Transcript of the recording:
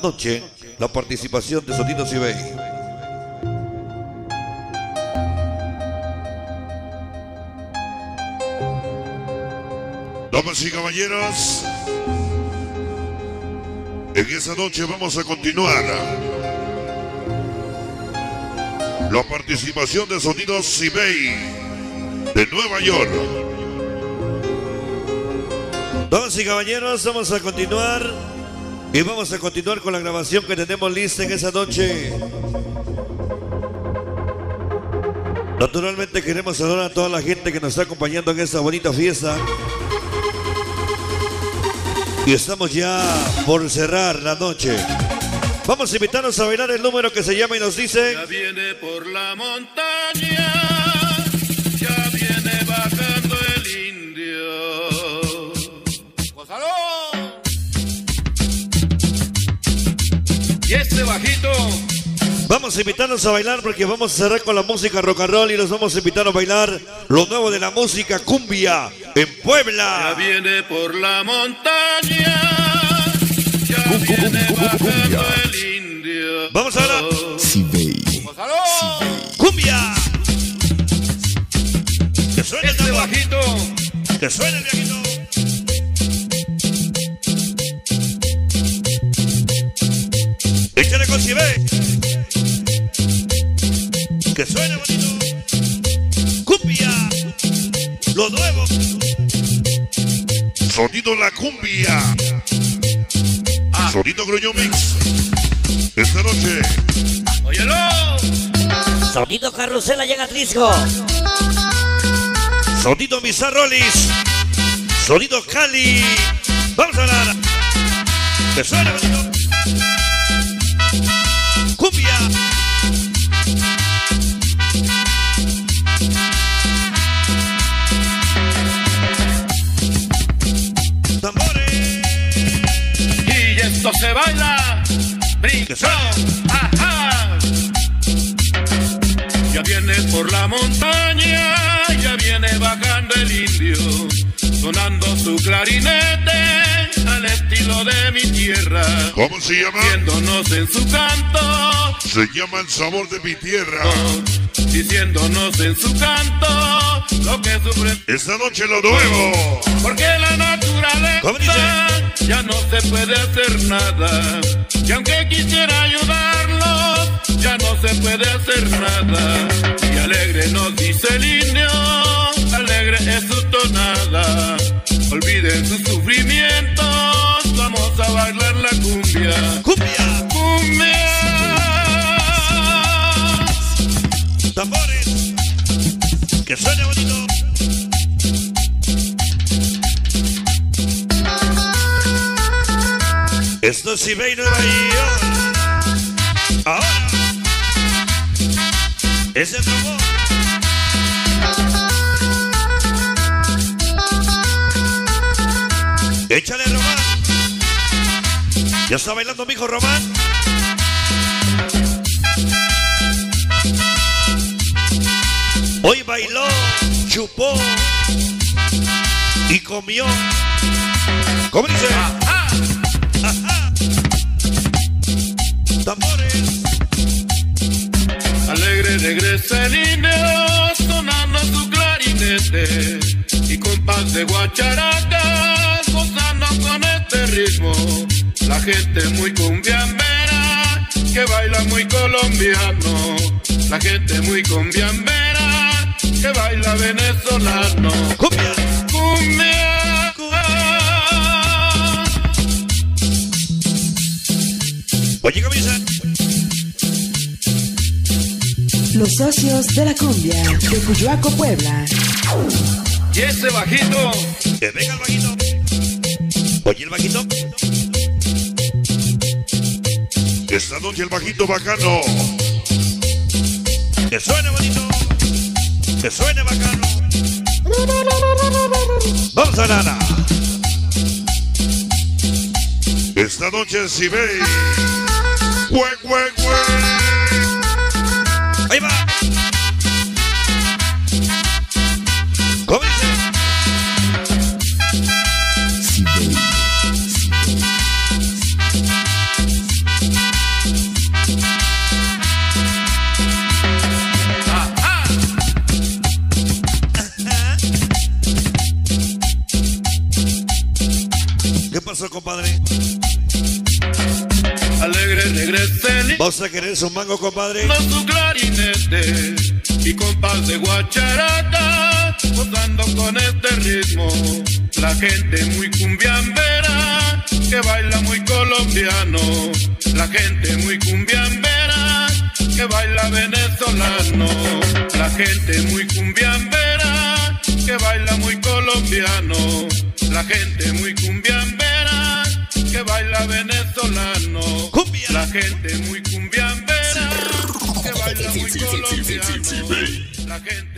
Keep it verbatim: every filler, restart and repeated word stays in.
noche la participación de Sonido Cibey. Damas y caballeros, en esa noche vamos a continuar la participación de Sonido Cibey de Nueva York. Damas y caballeros, vamos a continuar y vamos a continuar con la grabación que tenemos lista en esa noche. Naturalmente queremos saludar a toda la gente que nos está acompañando en esta bonita fiesta. Y estamos ya por cerrar la noche. Vamos a invitarnos a bailar el número que se llama y nos dice: ya viene por la montaña, ya viene bajando el indio. ¡Gózalo! Y este bajito. Vamos a invitarnos a bailar porque vamos a cerrar con la música rock and roll y los vamos a invitar a bailar lo nuevo de la música cumbia en Puebla. Ya viene por la montaña, ya viene bajando el indio. Vamos a bailar. Cibey. ¡Gózalo! Cumbia. Que suene el Este tambor. bajito. Que suene el viejito. Échale con Cibey. Que suene bonito. Cumbia. Lo nuevo. Sonido la cumbia. Ah. Sonido Gruñón Mix. Esta noche. ¡Óyelo! Sonido Carrusela llega a Trisco. Sonido Mizarrolis. Sonido Cali. Vamos a hablar. Que suene bonito. Cumbia. Tambores. Y esto se baila. Que Brinco. suene. Ajá. Ya viene por la montaña, ya viene bajando el indio, sonando su clarinete al estilo de mi tierra. ¿Cómo se llama? Diciéndonos en su canto, Se llama El Sabor de mi Tierra. diciéndonos en su canto lo que sufre. Esta noche lo nuevo. Porque la ¿Cómo naturaleza ya no se puede hacer nada. Y aunque quisiera ayudarlos, ya no se puede hacer nada. Y alegre nos dice el indio, alegre es su tonada. Olviden sus sufrimientos, vamos a bailar la cumbia. Cumbia. ¡Cumbia! Tambores. Que suene bonito. Esto es Cibey Nueva York. Ahora es el tambor. Échale, Román. Ya está bailando mi hijo Román. Hoy bailó, chupó y comió. ¿Cómo dice? ¡Ajá! Ajá. Tambores. Alegre regresa el indio, sonando su clarinete, y compás de guacharacas, gozando con este ritmo. La gente muy cumbiambera, que baila muy colombiano. La gente muy cumbiambera, que baila venezolano. Cumbia. Cumbia. Oye, camisa. Los socios de la cumbia de Cuyoaco, Puebla. Y ese bajito. Que venga el bajito. Oye, el bajito. Esta noche el bajito bacano. Que suene bonito. Que suene bacano. Vamos a nada. Esta noche si ve. Cue, cue, cue. Ahí va. ¿Cómo dice? Cibey. compadre. Alegre regresa el ¿Vas a querer su mango, compadre? no su clarinete y compás de guacharaca, gozando con este ritmo. La gente muy cumbiambera, que baila muy colombiano. La gente muy cumbiambera, que baila venezolano. La gente muy cumbiambera, que baila muy colombiano. La gente muy cumbiambera, que baila venezolano. Cumbia. La gente muy cumbiambera, que baila muy colombiano. La gente